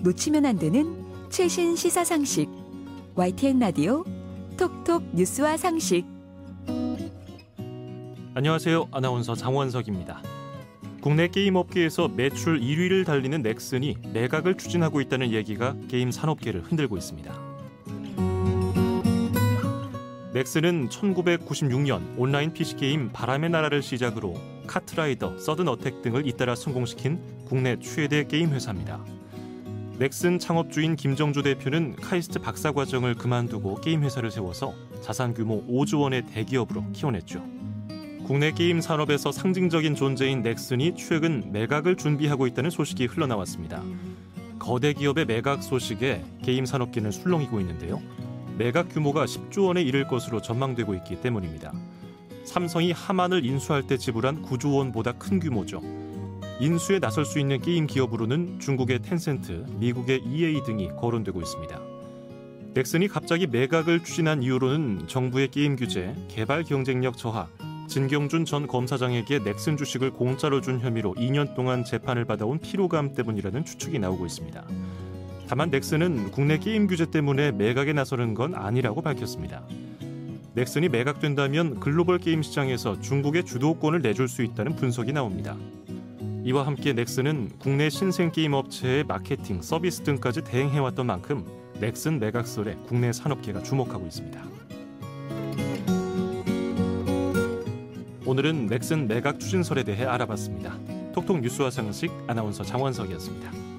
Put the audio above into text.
놓치면 안 되는 최신 시사 상식. YTN 라디오 톡톡 뉴스와 상식. 안녕하세요. 아나운서 장원석입니다. 국내 게임 업계에서 매출 1위를 달리는 넥슨이 매각을 추진하고 있다는 얘기가 게임 산업계를 흔들고 있습니다. 넥슨은 1996년 온라인 PC게임 바람의 나라를 시작으로 카트라이더, 서든어택 등을 잇따라 성공시킨 국내 최대 게임 회사입니다. 넥슨 창업주인 김정주 대표는 카이스트 박사과정을 그만두고 게임 회사를 세워서 자산 규모 5조 원의 대기업으로 키워냈죠. 국내 게임 산업에서 상징적인 존재인 넥슨이 최근 매각을 준비하고 있다는 소식이 흘러나왔습니다. 거대 기업의 매각 소식에 게임 산업계는 술렁이고 있는데요. 매각 규모가 10조 원에 이를 것으로 전망되고 있기 때문입니다. 삼성이 하만을 인수할 때 지불한 9조 원보다 큰 규모죠. 인수에 나설 수 있는 게임 기업으로는 중국의 텐센트, 미국의 EA 등이 거론되고 있습니다. 넥슨이 갑자기 매각을 추진한 이유로는 정부의 게임 규제, 개발 경쟁력 저하, 진경준 전 검사장에게 넥슨 주식을 공짜로 준 혐의로 2년 동안 재판을 받아온 피로감 때문이라는 추측이 나오고 있습니다. 다만 넥슨은 국내 게임 규제 때문에 매각에 나서는 건 아니라고 밝혔습니다. 넥슨이 매각된다면 글로벌 게임 시장에서 중국의 주도권을 내줄 수 있다는 분석이 나옵니다. 이와 함께 넥슨은 국내 신생 게임 업체의 마케팅, 서비스 등까지 대행해왔던 만큼 넥슨 매각설에 국내 산업계가 주목하고 있습니다. 오늘은 넥슨 매각 추진설에 대해 알아봤습니다. 톡톡 뉴스와 상식 아나운서 장원석이었습니다.